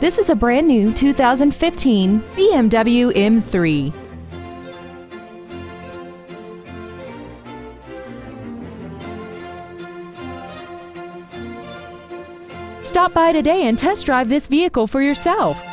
This is a brand new 2015 BMW M3. Stop by today and test drive this vehicle for yourself.